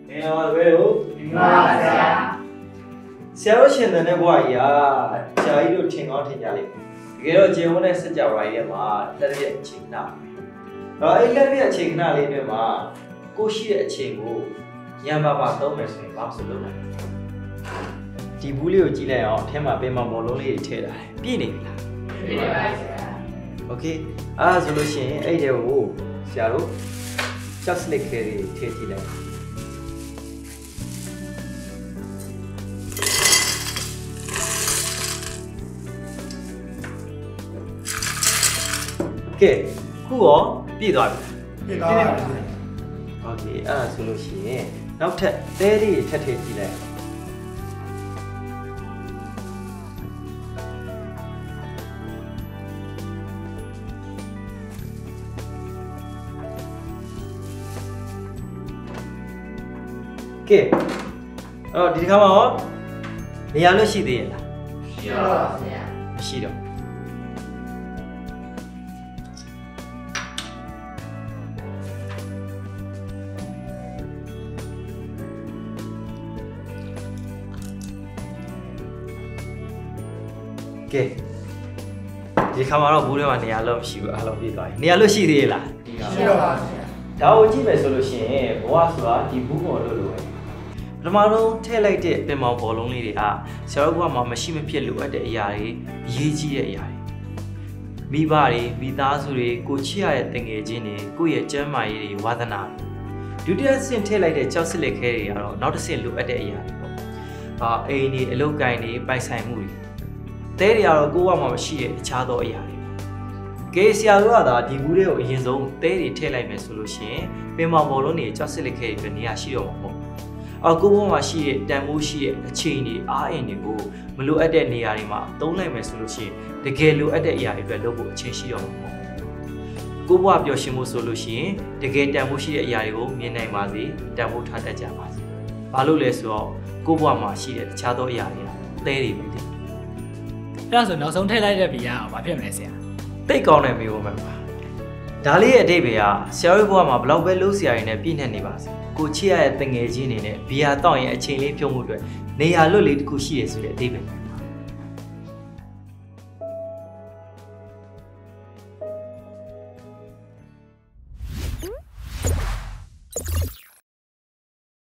ဆရာတို့ရှင်တဲ့ဘွားကြီးကဆရာကြီးတို့ထင်ကောင်းထင်ကြလိမ့်မယ်တကယ်တော့ဂျေဝန်းနဲ့စကြဝဠာကြီးမှာလက်ပြအချိန်ခဏတော့အဲ့လက်ပြအချိန်ခဏလေးတွေမှာကိုရှိတဲ့အချိန်ကိုရံပါသုံးမယ်ဆိုရင်ဘာလို့လုပ်နိုင်ဒီဘူးလေးကိုကြည့်လိုက်အောင်အထဲမှာပင်မဘောလုံးလေးတွေထည့်ထားတယ်ပြည့်နေပြီလားပြည့်နေပါဆရာโอเคအဲ့ဒါဆိုလို့ရှိရင်အဲ့ဒီကိုဆရာတို့ချက်စလစ်ခဲတွေထည့်ကြည့်လိုက်ကဲခုရောပြည့်သွားပြီပြည့်သွားပါပြီโอเคအဲ့ဒါဆိုလို့ရှိရင်နောက်ထပ်သဲလေးထပ်ထည့်ကြည့်လိုက်ကဲအဲ့တော့ဒီခါမှာရောနေရာလွတ်ရှိသေးရဲ့လားရှိတော့ပါဆရာမရှိတော့ကဲဒီခါမှာတော့ဘူးထဲမှာနေရာလွတ်မရှိဘူးအားလုံးပြည့်သွားပြီနေရာလွတ်ရှိသေးရဲ့လားရှိတော့ပါဆရာဒါကိုကြည့်မယ်ဆိုလို့ရှိရင်ဘဝဆိုတာဒီဘူးပေါ်လို့လို့ပဲပထမဆုံးထည့်လိုက်တဲ့ပင်မောင်ဘောလုံးလေးတွေကဆရာတို့ဘဝမှာမရှိမဖြစ်လိုအပ်တဲ့အရာတွေအရေးကြီးတဲ့အရာတွေမိဘတွေမိသားစုတွေကိုချစ်ရတဲ့တငယ်ချင်းတွေကိုယ့်ရဲ့ကျမ်းမာရေးတွေဝါသနာဒုတိယဆင့်ထည့်လိုက်တဲ့ကြောက်စစ်လက်ခဲတွေကတော့နောက်တစ်ဆင့်လိုအပ်တဲ့အရာတွေပေါ့အိမ်တွေအလုပ်ကိုင်တွေပိုင်ဆိုင်မှုတွေတဲတွေကတော့ကိုယ့်ဘဝမှာမရှိတဲ့အခြားသောအရာတွေကဲဆရာတို့ကဒါဒီဘူးတွေကိုအရင်ဆုံးတဲတွေထည့်လိုက်မယ်ဆိုလို့ရှိရင်ပင်မောင်ဘောလုံးတွေကြောက်စစ်လက်ခဲတွေနေရာရှိတော့မှာပေါ့ကိုယ့်ဘဝမှာရှိတဲ့တန်ဖိုးရှိတဲ့အခြေအနေအားအင်တွေကိုမလိုအပ်တဲ့နေရာတွေမှာသုံးလိုက်မယ်ဆိုလို့ရှိရင်တကယ်လိုအပ်တဲ့အရာတွေအတွက်လုပ်ဖို့အချိန်ရှိတော့မှာပေါ့ကိုယ့်ဘဝပျော်ရွှင်မှုဆိုလို့ရှိရင်တကယ်တန်ဖိုးရှိတဲ့အရာတွေကိုမြင်နိုင်ပါစေတန်ဖိုးထားတတ်ကြပါစေဘာလို့လဲဆိုတော့ကိုယ့်ဘဝမှာရှိတဲ့တခြားသောအရာတွေကသဲတွေပဲလေအဲ့ဒါဆိုနောက်ဆုံးထည့်လိုက်တဲ့ဘီကဘာဖြစ်မလဲဆရာတိတ်ကောင်းတဲ့မျိုးပဲပါဒါလေးရဲ့အဓိပ္ပာယ်ကဆရာတို့ဘဝမှာဘလောက်ပဲလို့ဆရာရင်းနဲ့ပြည့်နေနေပါစေကိုချစ်ရတဲ့တငယ်ချင်းတွေနဲ့ဘီယာတောက်ရင်အချိန်လေးဖြုံးမှုအတွက်နေရာလွတ်လေးတစ်ခုရှိရဆိုတဲ့အဓိပ္ပာယ်